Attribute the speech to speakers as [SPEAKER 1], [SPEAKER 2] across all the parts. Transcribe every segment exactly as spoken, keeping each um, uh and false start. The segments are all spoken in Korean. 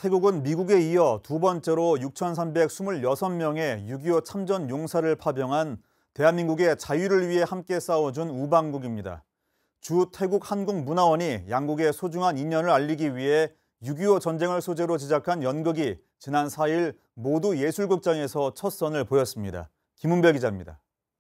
[SPEAKER 1] 태국은 미국에 이어 두 번째로 육천삼백이십육 명의 육이오 참전 용사를 파병한 대한민국의 자유를 위해 함께 싸워준 우방국입니다. 주 태국 한국문화원이 양국의 소중한 인연을 알리기 위해 육이오 전쟁을 소재로 제작한 연극이 지난 사 일 모두 예술극장에서 첫 선을 보였습니다. 김은별 기자입니다.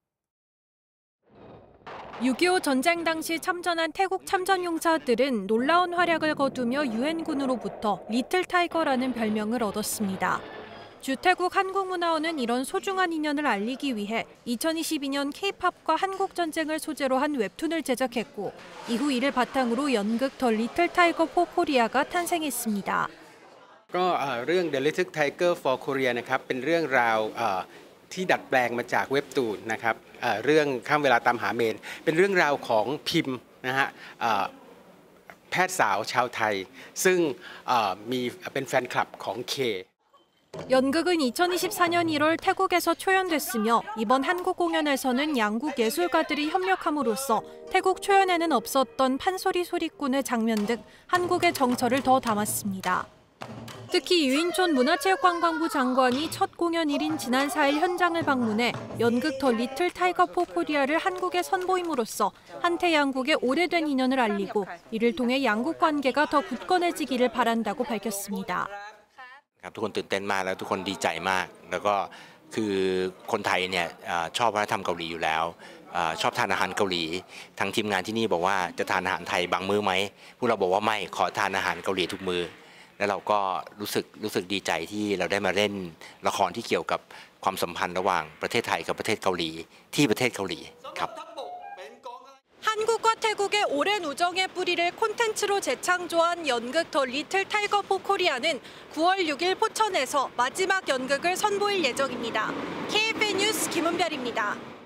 [SPEAKER 2] 육이오 전쟁 당시 참전한 태국 참전용사들은 놀라운 활약을 거두며 유엔군으로부터 리틀 타이거라는 별명을 얻었습니다. 주태국 한국문화원은 이런 소중한 인연을 알리기 위해 이천이십이 년 K-팝과 한국 전쟁을 소재로 한 웹툰을 제작했고 이후 이를 바탕으로 연극 더 리틀 타이거 포 코리아가 탄생했습니다.
[SPEAKER 3] ก็เรื่อง The Little Tiger for Korea นะครับเป็นเรื่องราวที่ดัดแปลงมาจากเว็บตูนนะครับเรื่องข้ามเวลาตามหาเมนเป็นเรื่องราวของพิมพ์นะฮะแพทย์สาวชาวไทยซึ่งมีเป็นแฟนคลับของเค
[SPEAKER 2] 연극은 이천이십사 년 일 월 태국에서 초연됐으며 이번 한국 공연에서는 양국 예술가들이 협력함으로써 태국 초연에는 없었던 판소리 소리꾼의 장면 등 한국의 정서를 더 담았습니다. 특히 유인촌 문화체육관광부 장관이 첫 공연일인 지난 사 일 현장을 방문해 연극 더 리틀 타이거 포 코리아를 한국에 선보임으로써 한태 양국의 오래된 인연을 알리고 이를 통해 양국 관계가 더 굳건해지기를 바란다고 밝혔습니다.
[SPEAKER 4] ทุกคนตื่นเต้นมากแล้วทุกคนดีใจมากแล้วก็คือคนไทยเนี่ยชอบวัฒนธรรมเกาหลีอยู่แล้วชอบทานอาหารเกาหลีทางทีมงานที่นี่บอกว่าจะทานอาหารไทยบางมื้อไหมพวกเราบอกว่าไม่ขอทานอาหารเกาหลีทุกมื้อแล้วเราก็รู้สึกรู้สึกดีใจที่เราได้มาเล่นละครที่เกี่ยวกับความสัมพันธ์ระหว่างประเทศไทยกับประเทศเกาหลีที่ประเทศเกาหลีครับ
[SPEAKER 2] 한국과 태국의 오랜 우정의 뿌리를 콘텐츠로 재창조한 연극 더 리틀 타이거 포 코리아는 구월 육 일 포천에서 마지막 연극을 선보일 예정입니다. 케이에프엔 뉴스 김은별입니다.